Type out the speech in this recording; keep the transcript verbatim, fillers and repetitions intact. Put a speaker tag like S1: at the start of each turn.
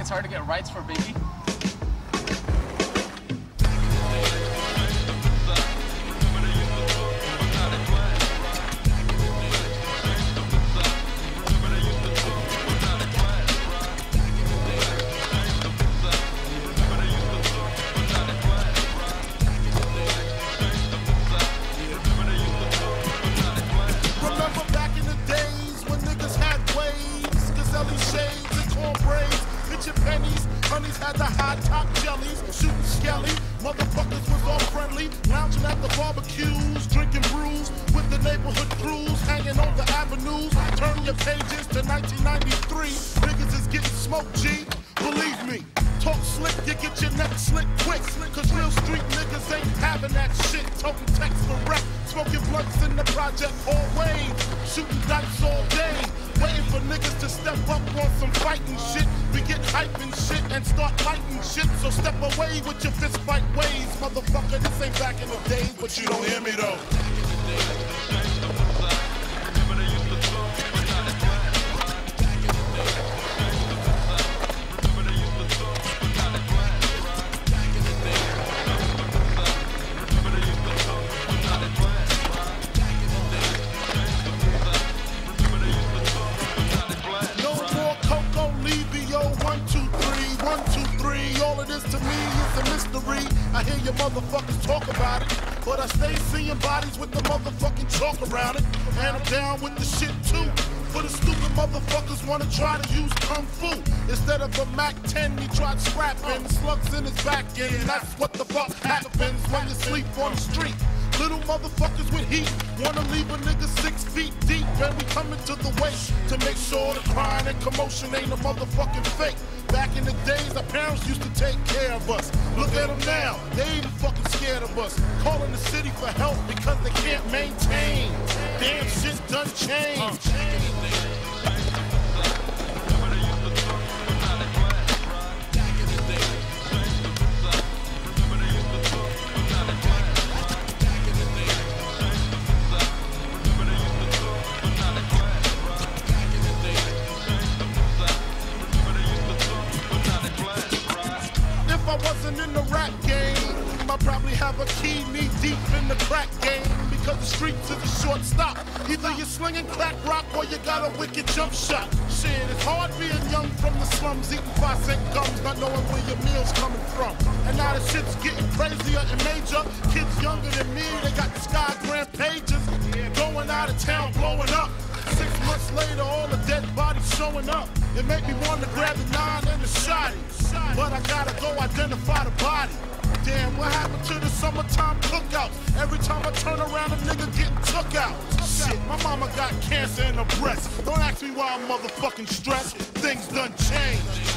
S1: it's hard to get rights for Biggie?
S2: Honeys had the high top jellies, shooting skelly. Motherfuckers was all friendly, lounging at the barbecues, drinking brews with the neighborhood crews, hanging on the avenues. Turn your pages to nineteen ninety-three. Niggas is getting smoked, G. Believe me. Talk slick, you get your neck slick quick. Cause real street niggas ain't having that shit. Toting text for rep, smoking blunts in the project always. Shooting dice all day. Waiting for niggas to step up on some fighting shit. We get hype and shit and start lighting shit. So step away with your fist fight ways. Motherfucker, this ain't back in the days, but you don't hear me though. I hear your motherfuckers talk about it, but I stay seeing bodies with the motherfucking chalk around it. And I'm down with the shit too. For the stupid motherfuckers wanna try to use Kung Fu. Instead of a Mac ten, he tried scrapping slugs in his back end. That's what the fuck happens when you sleep on the street. Little motherfuckers with heat wanna leave a nigga six feet deep. And we coming to the waist to make sure the crying and commotion ain't a motherfucking fake. Back in the days, our parents used to take care of us. Look at them now, they even fucking scared of us. Calling the city for help because they can't maintain. Damn shit done changed. If I wasn't in the rap game, I probably have a key knee deep in the crack game. Because the streets is a short stop. Either you're slinging crack rock or you got a wicked jump shot. Shit, it's hard being young from the slums, eating five cent gums, not knowing where your meal's coming from. And now the shit's getting crazier and major. Kids younger than me, they got the sky grand pages. Going out of town, blowing up. Six months later, all the dead bodies showing up. It made me want to grab the nine and the shotty. But I gotta go identify the body. Damn, what happened to the summertime cookouts? Every time I turn around, a nigga getting took out. Shit, my mama got cancer in her breast. Don't ask me why I'm motherfucking stressed. Things done changed.